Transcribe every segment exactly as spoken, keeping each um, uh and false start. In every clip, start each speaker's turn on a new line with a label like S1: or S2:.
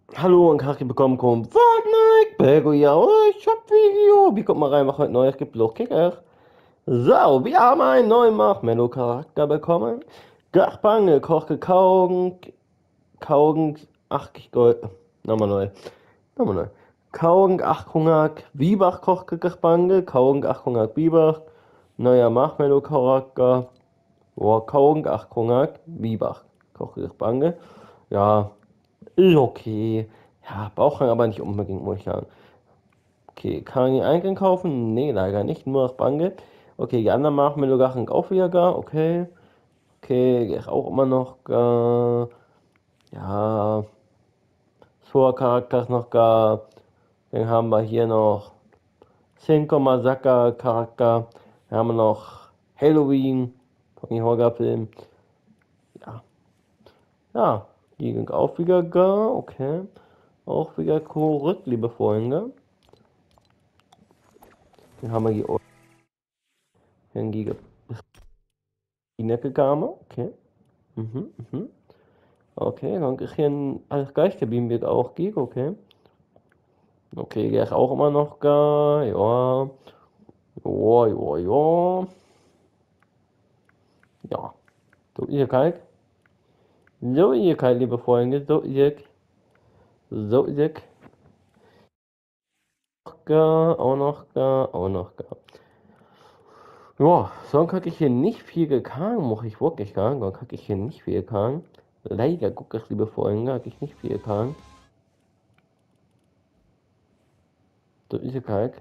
S1: Hallo und herzlich willkommen zum Fortnite Belgo, ja, Shop-Video. Wie kommt mal rein, was heute Neues gibt? Los, Kicker. So, wir haben einen neuen Marshmallow-Charakter bekommen. Gachbange, Koche, Kaugen, Kaugen, ach, ich gold. Nochmal neu, nochmal neu. Kaugen, Achhungag, Biebach, Koche, Gachbange, Kaugen, Achhungag, Biebach. Neuer Marshmallow-Charakter. Boah, Kaugen, Achhungag, Biebach, Koche, Gachbange. Ja, ist okay. Ja, Bauchrang aber nicht unbedingt, muss ich sagen. Okay, kann ich Eingang kaufen? Nee, leider nicht, nur das Bargeld. Okay, die anderen machen mir sogar auch wieder gar. Okay, okay, die ist auch immer noch gar. Ja, Sora-Charakter ist noch gar. Dann haben wir hier noch Cinco Masaka-Charakter. Dann haben wir noch Halloween von den Horror-Film. Ja, ja, die sind auch wieder gar. Okay, auch wieder korrekt, liebe Freunde. Dann haben wir die Dann die Necke kamen. Okay. Mhm, mhm. Okay, dann ich hier alles gleich geblieben wird auch Gig, okay. Okay, der ist auch immer noch da. Ja. Ja, ja, ja. Ja. So ist es halt. So ist es halt, liebe Freunde. So ist es. So ist es. Da, auch noch da, auch noch da. Ja, sonst kann ich hier nicht viel gekannt, muss ich wirklich sagen. Dann kann ich hier nicht viel gekannt. Leider, guck ich, liebe Freunde, habe ich nicht viel gekannt. So ist es halt.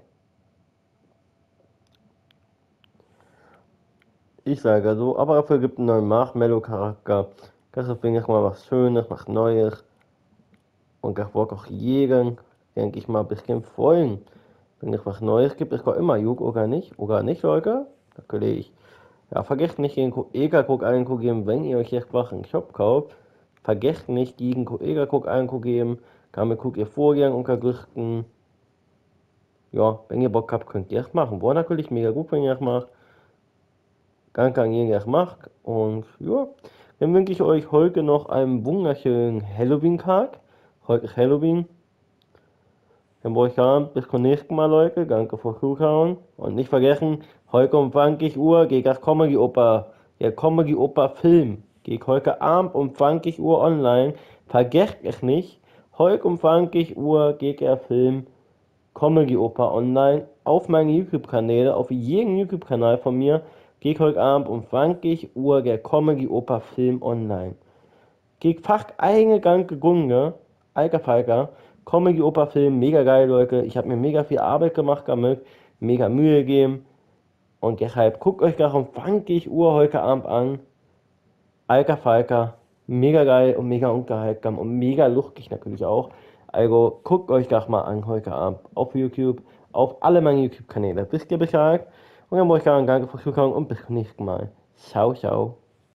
S1: Ich sage so, aber dafür gibt es einen neuen Marshmallow-Charakter. Das ist wenigstens mal was Schönes, was Neues. Und das wird auch jeden, denke ich mal, ein bisschen freuen. Wenn es was Neues gibt, ist auch immer gut, oder nicht? Oder nicht, Leute? Da könnte ich. Ja, vergesst nicht, den Ega-Code einzugeben, wenn ihr euch jetzt was im Shop kauft. Vergesst nicht, den Ega-Code einzugeben. Damit guckt ihr Vorgänge und Gerüchten. Ja, wenn ihr Bock habt, könnt ihr es machen. War natürlich mega gut, wenn ihr es macht. Danke an jeden, der es macht. Und ja, dann wünsche ich euch heute noch einen wunderschönen Halloween-Tag. Heute ist Halloween. Dann wollte ich sagen, bis zum nächsten Mal, Leute. Danke fürs Zuschauen. Und nicht vergessen, heute um zwanzig Uhr geht das Comedy Oper, der Comedy Oper Film. Geht heute Abend um zwanzig Uhr online. Vergesst es nicht. Heute um zwanzig Uhr geht der Film Comedy Oper online auf meinen YouTube-Kanäle, auf jeden YouTube-Kanal von mir. Geht heute Abend um zwanzig Uhr der Comedy Oper Film online. Geht fast eine ganze Stunde, alter Falter, Comedy Oper Film, mega geil, Leute. Ich habe mir mega viel Arbeit gemacht damit, mega Mühe gegeben. Und deshalb guckt euch das um zwanzig Uhr heute Abend an. Alter Falter, mega geil und mega unterhaltsam und mega lustig natürlich auch. Also guckt euch das mal an heute Abend auf YouTube, auf alle meine YouTube-Kanäle. Wisst ihr Bescheid? Und dann wollte ich sagen, danke fürs Zuschauen und bis zum nächsten Mal. Ciao, ciao.